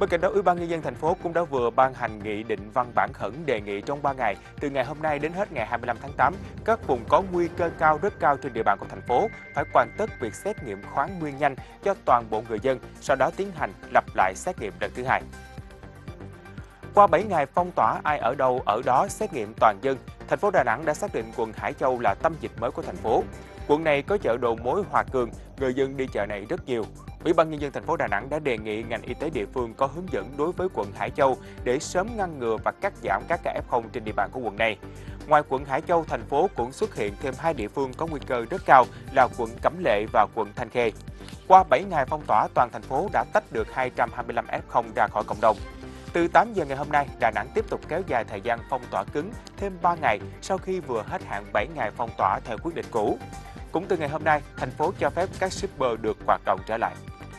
Bên cạnh đó, Ủy ban Nhân dân thành phố cũng đã vừa ban hành nghị định văn bản khẩn đề nghị trong 3 ngày, từ ngày hôm nay đến hết ngày 25 tháng 8, các vùng có nguy cơ cao rất cao trên địa bàn của thành phố phải hoàn tất việc xét nghiệm kháng nguyên nhanh cho toàn bộ người dân, sau đó tiến hành lặp lại xét nghiệm lần thứ hai. Qua 7 ngày phong tỏa ai ở đâu ở đó xét nghiệm toàn dân, thành phố Đà Nẵng đã xác định quận Hải Châu là tâm dịch mới của thành phố. Quận này có chợ đầu mối Hòa Cường, người dân đi chợ này rất nhiều. Ủy ban Nhân dân thành phố Đà Nẵng đã đề nghị ngành y tế địa phương có hướng dẫn đối với quận Hải Châu để sớm ngăn ngừa và cắt giảm các ca F0 trên địa bàn của quận này. Ngoài quận Hải Châu, thành phố cũng xuất hiện thêm 2 địa phương có nguy cơ rất cao là quận Cẩm Lệ và quận Thanh Khê. Qua 7 ngày phong tỏa, toàn thành phố đã tách được 225 F0 ra khỏi cộng đồng. Từ 8 giờ ngày hôm nay, Đà Nẵng tiếp tục kéo dài thời gian phong tỏa cứng thêm 3 ngày sau khi vừa hết hạn 7 ngày phong tỏa theo quyết định cũ. Cũng từ ngày hôm nay, thành phố cho phép các shipper được hoạt động trở lại.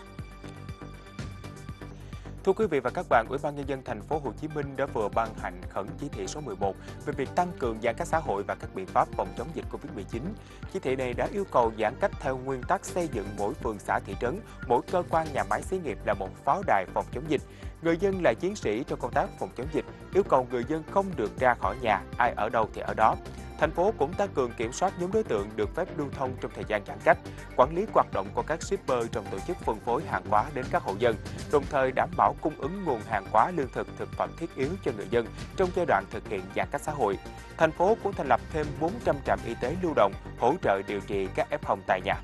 Thưa quý vị và các bạn, Ủy ban Nhân dân thành phố Hồ Chí Minh đã vừa ban hành khẩn chỉ thị số 11 về việc tăng cường giãn cách xã hội và các biện pháp phòng chống dịch Covid-19. Chỉ thị này đã yêu cầu giãn cách theo nguyên tắc xây dựng mỗi phường xã thị trấn, mỗi cơ quan nhà máy xí nghiệp là một pháo đài phòng chống dịch. Người dân là chiến sĩ trong công tác phòng chống dịch, yêu cầu người dân không được ra khỏi nhà, ai ở đâu thì ở đó. Thành phố cũng tăng cường kiểm soát nhóm đối tượng được phép lưu thông trong thời gian giãn cách, quản lý hoạt động của các shipper trong tổ chức phân phối hàng hóa đến các hộ dân, đồng thời đảm bảo cung ứng nguồn hàng hóa lương thực, thực phẩm thiết yếu cho người dân trong giai đoạn thực hiện giãn cách xã hội. Thành phố cũng thành lập thêm 400 trạm y tế lưu động hỗ trợ điều trị các F0 tại nhà.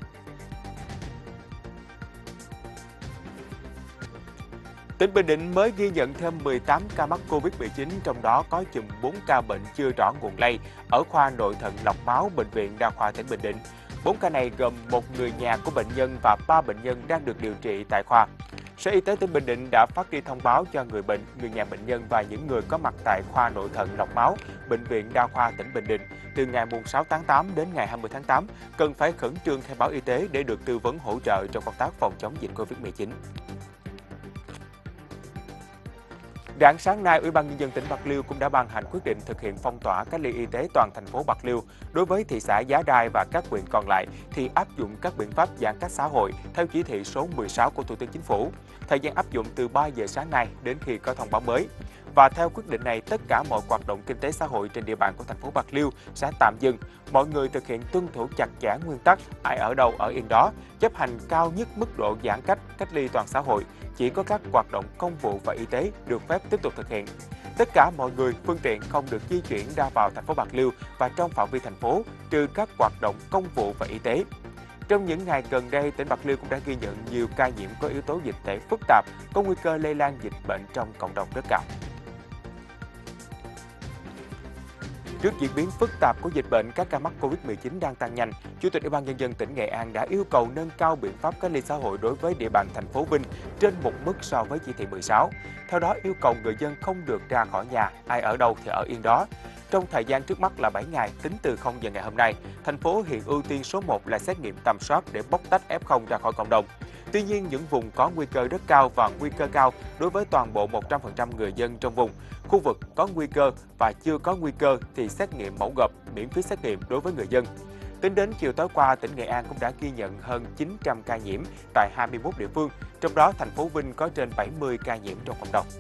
Tỉnh Bình Định mới ghi nhận thêm 18 ca mắc Covid-19, trong đó có chùm 4 ca bệnh chưa rõ nguồn lây ở khoa nội thận lọc máu Bệnh viện Đa khoa tỉnh Bình Định. 4 ca này gồm một người nhà của bệnh nhân và 3 bệnh nhân đang được điều trị tại khoa. Sở Y tế tỉnh Bình Định đã phát đi thông báo cho người bệnh, người nhà bệnh nhân và những người có mặt tại khoa nội thận lọc máu Bệnh viện Đa khoa tỉnh Bình Định từ ngày 6 tháng 8 đến ngày 20 tháng 8 cần phải khẩn trương khai báo y tế để được tư vấn hỗ trợ trong công tác phòng chống dịch Covid-19. Rạng sáng nay, Ủy ban Nhân dân tỉnh Bạc Liêu cũng đã ban hành quyết định thực hiện phong tỏa cách ly y tế toàn thành phố Bạc Liêu. Đối với thị xã Giá Đai và các huyện còn lại thì áp dụng các biện pháp giãn cách xã hội theo chỉ thị số 16 của Thủ tướng Chính phủ. Thời gian áp dụng từ 3 giờ sáng nay đến khi có thông báo mới. Và theo quyết định này, tất cả mọi hoạt động kinh tế xã hội trên địa bàn của thành phố Bạc Liêu sẽ tạm dừng. Mọi người thực hiện tuân thủ chặt chẽ nguyên tắc ai ở đâu ở yên đó, chấp hành cao nhất mức độ giãn cách, cách ly toàn xã hội. Chỉ có các hoạt động công vụ và y tế được phép tiếp tục thực hiện. Tất cả mọi người, phương tiện không được di chuyển ra vào thành phố Bạc Liêu và trong phạm vi thành phố, trừ các hoạt động công vụ và y tế. Trong những ngày gần đây, tỉnh Bạc Liêu cũng đã ghi nhận nhiều ca nhiễm có yếu tố dịch tễ phức tạp, có nguy cơ lây lan dịch bệnh trong cộng đồng rất cao. Trước diễn biến phức tạp của dịch bệnh, các ca mắc Covid-19 đang tăng nhanh, Chủ tịch Ủy ban Nhân dân tỉnh Nghệ An đã yêu cầu nâng cao biện pháp cách ly xã hội đối với địa bàn thành phố Vinh trên một mức so với chỉ thị 16. Theo đó, yêu cầu người dân không được ra khỏi nhà, ai ở đâu thì ở yên đó. Trong thời gian trước mắt là 7 ngày, tính từ 0 giờ ngày hôm nay, thành phố hiện ưu tiên số 1 là xét nghiệm tầm soát để bóc tách F0 ra khỏi cộng đồng. Tuy nhiên, những vùng có nguy cơ rất cao và nguy cơ cao đối với toàn bộ 100% người dân trong vùng, khu vực có nguy cơ và chưa có nguy cơ thì xét nghiệm mẫu gộp, miễn phí xét nghiệm đối với người dân. Tính đến chiều tối qua, tỉnh Nghệ An cũng đã ghi nhận hơn 900 ca nhiễm tại 21 địa phương, trong đó thành phố Vinh có trên 70 ca nhiễm trong cộng đồng.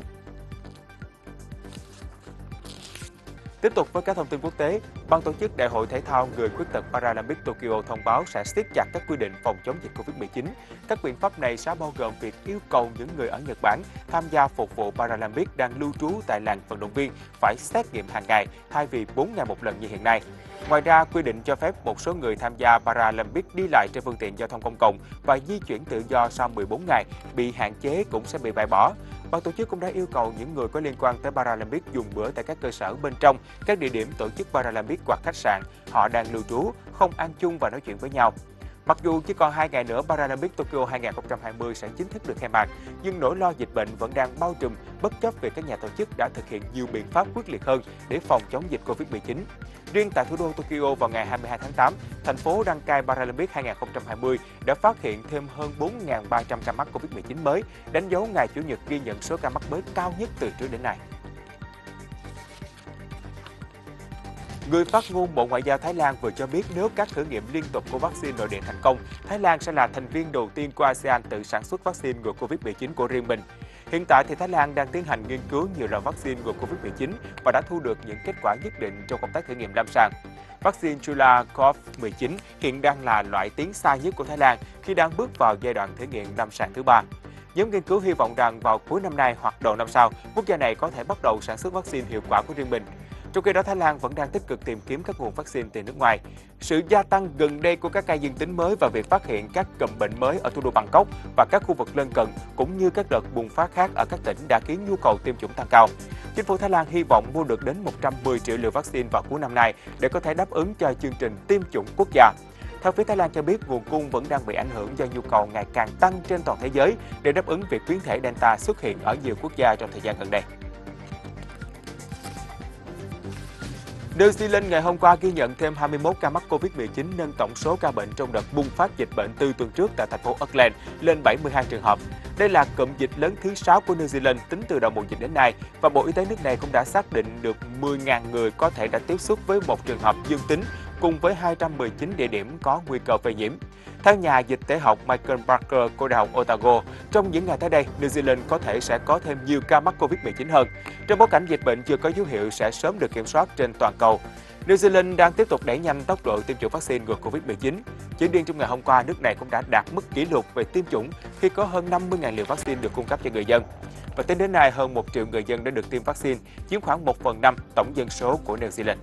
Tiếp tục với các thông tin quốc tế, Ban tổ chức Đại hội Thể thao Người khuyết tật Paralympic Tokyo thông báo sẽ siết chặt các quy định phòng chống dịch Covid-19. Các biện pháp này sẽ bao gồm việc yêu cầu những người ở Nhật Bản tham gia phục vụ Paralympic đang lưu trú tại làng vận động viên phải xét nghiệm hàng ngày thay vì 4 ngày một lần như hiện nay. Ngoài ra, quy định cho phép một số người tham gia Paralympic đi lại trên phương tiện giao thông công cộng và di chuyển tự do sau 14 ngày bị hạn chế cũng sẽ bị bãi bỏ. Ban tổ chức cũng đã yêu cầu những người có liên quan tới Paralympic dùng bữa tại các cơ sở bên trong các địa điểm tổ chức Paralympic hoặc khách sạn họ đang lưu trú, không ăn chung và nói chuyện với nhau. Mặc dù chỉ còn 2 ngày nữa Paralympic Tokyo 2020 sẽ chính thức được khai mạc, nhưng nỗi lo dịch bệnh vẫn đang bao trùm bất chấp việc các nhà tổ chức đã thực hiện nhiều biện pháp quyết liệt hơn để phòng chống dịch Covid-19. Riêng tại thủ đô Tokyo vào ngày 22 tháng 8, thành phố đăng cai Paralympic 2020 đã phát hiện thêm hơn 4.300 ca mắc Covid-19 mới, đánh dấu ngày Chủ nhật ghi nhận số ca mắc mới cao nhất từ trước đến nay. Người phát ngôn Bộ Ngoại giao Thái Lan vừa cho biết nếu các thử nghiệm liên tục của vaccine nội địa thành công, Thái Lan sẽ là thành viên đầu tiên của ASEAN tự sản xuất vaccine ngừa Covid-19 của riêng mình. Hiện tại thì Thái Lan đang tiến hành nghiên cứu nhiều loại vaccine ngừa Covid-19 và đã thu được những kết quả nhất định trong công tác thử nghiệm lâm sàng. Vaccine Chulakov-19 hiện đang là loại tiến xa nhất của Thái Lan khi đang bước vào giai đoạn thử nghiệm lâm sàng thứ 3. Nhóm nghiên cứu hy vọng rằng vào cuối năm nay hoặc đầu năm sau, quốc gia này có thể bắt đầu sản xuất vaccine hiệu quả của riêng mình. Trong khi đó, Thái Lan vẫn đang tích cực tìm kiếm các nguồn vaccine từ nước ngoài. Sự gia tăng gần đây của các ca dương tính mới và việc phát hiện các cụm bệnh mới ở thủ đô Bangkok và các khu vực lân cận, cũng như các đợt bùng phát khác ở các tỉnh đã khiến nhu cầu tiêm chủng tăng cao. Chính phủ Thái Lan hy vọng mua được đến 110 triệu liều vaccine vào cuối năm nay để có thể đáp ứng cho chương trình tiêm chủng quốc gia. Theo phía Thái Lan cho biết, nguồn cung vẫn đang bị ảnh hưởng do nhu cầu ngày càng tăng trên toàn thế giới để đáp ứng việc biến thể Delta xuất hiện ở nhiều quốc gia trong thời gian gần đây. New Zealand ngày hôm qua ghi nhận thêm 21 ca mắc Covid-19, nâng tổng số ca bệnh trong đợt bùng phát dịch bệnh từ tuần trước tại thành phố Auckland lên 72 trường hợp. Đây là cụm dịch lớn thứ 6 của New Zealand tính từ đầu mùa dịch đến nay, và Bộ Y tế nước này cũng đã xác định được 10.000 người có thể đã tiếp xúc với một trường hợp dương tính, cùng với 219 địa điểm có nguy cơ phơi nhiễm. Theo nhà dịch tễ học Michael Parker của Đại học Otago, trong những ngày tới đây, New Zealand có thể sẽ có thêm nhiều ca mắc Covid-19 hơn, trong bối cảnh dịch bệnh chưa có dấu hiệu sẽ sớm được kiểm soát trên toàn cầu. New Zealand đang tiếp tục đẩy nhanh tốc độ tiêm chủng vaccine ngừa Covid-19. Chỉ riêng trong ngày hôm qua, nước này cũng đã đạt mức kỷ lục về tiêm chủng khi có hơn 50.000 liều vaccine được cung cấp cho người dân. Và tính đến nay, hơn 1 triệu người dân đã được tiêm vaccine, chiếm khoảng 1/5 tổng dân số của New Zealand.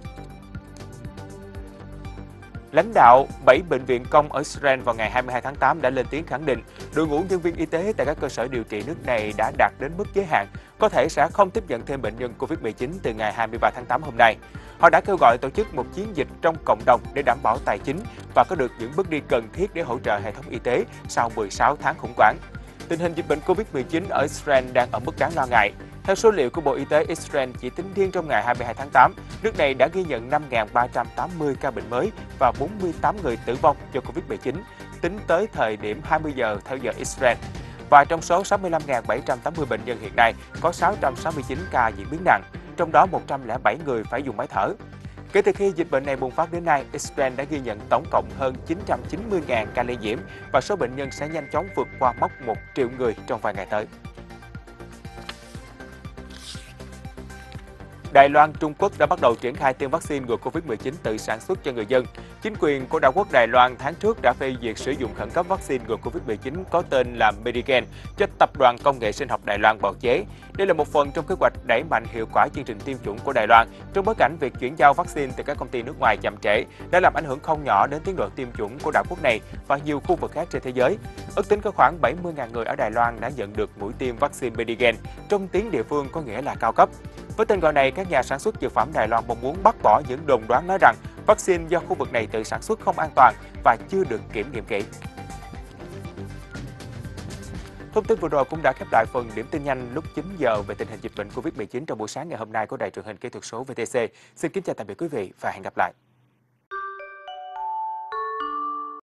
Lãnh đạo 7 bệnh viện công ở Israel vào ngày 22 tháng 8 đã lên tiếng khẳng định đội ngũ nhân viên y tế tại các cơ sở điều trị nước này đã đạt đến mức giới hạn, có thể sẽ không tiếp nhận thêm bệnh nhân Covid-19 từ ngày 23 tháng 8 hôm nay. Họ đã kêu gọi tổ chức một chiến dịch trong cộng đồng để đảm bảo tài chính và có được những bước đi cần thiết để hỗ trợ hệ thống y tế sau 16 tháng khủng hoảng. Tình hình dịch bệnh Covid-19 ở Israel đang ở mức đáng lo ngại. Theo số liệu của Bộ Y tế Israel, chỉ tính riêng trong ngày 22 tháng 8, nước này đã ghi nhận 5.380 ca bệnh mới và 48 người tử vong do Covid-19, tính tới thời điểm 20 giờ theo giờ Israel. Và trong số 65.780 bệnh nhân hiện nay, có 669 ca diễn biến nặng, trong đó 107 người phải dùng máy thở. Kể từ khi dịch bệnh này bùng phát đến nay, Israel đã ghi nhận tổng cộng hơn 990.000 ca lây nhiễm và số bệnh nhân sẽ nhanh chóng vượt qua mốc 1 triệu người trong vài ngày tới. Đài Loan, Trung Quốc đã bắt đầu triển khai tiêm vaccine ngừa Covid-19 tự sản xuất cho người dân. Chính quyền của đảo quốc Đài Loan tháng trước đã phê duyệt sử dụng khẩn cấp vaccine ngừa Covid-19 có tên là Medigen cho Tập đoàn Công nghệ Sinh học Đài Loan bào chế. Đây là một phần trong kế hoạch đẩy mạnh hiệu quả chương trình tiêm chủng của Đài Loan, trong bối cảnh việc chuyển giao vaccine từ các công ty nước ngoài chậm trễ đã làm ảnh hưởng không nhỏ đến tiến độ tiêm chủng của đảo quốc này và nhiều khu vực khác trên thế giới. Ước tính có khoảng 70.000 người ở Đài Loan đã nhận được mũi tiêm vaccine Medigen, trong tiếng địa phương có nghĩa là cao cấp. Với tên gọi này, các nhà sản xuất dược phẩm Đài Loan mong muốn bác bỏ những đồn đoán nói rằng vaccine do khu vực này tự sản xuất không an toàn và chưa được kiểm nghiệm kỹ. Thông tin vừa rồi cũng đã khép lại phần điểm tin nhanh lúc 9 giờ về tình hình dịch bệnh Covid-19 trong buổi sáng ngày hôm nay của Đài truyền hình kỹ thuật số VTC. Xin kính chào tạm biệt quý vị và hẹn gặp lại.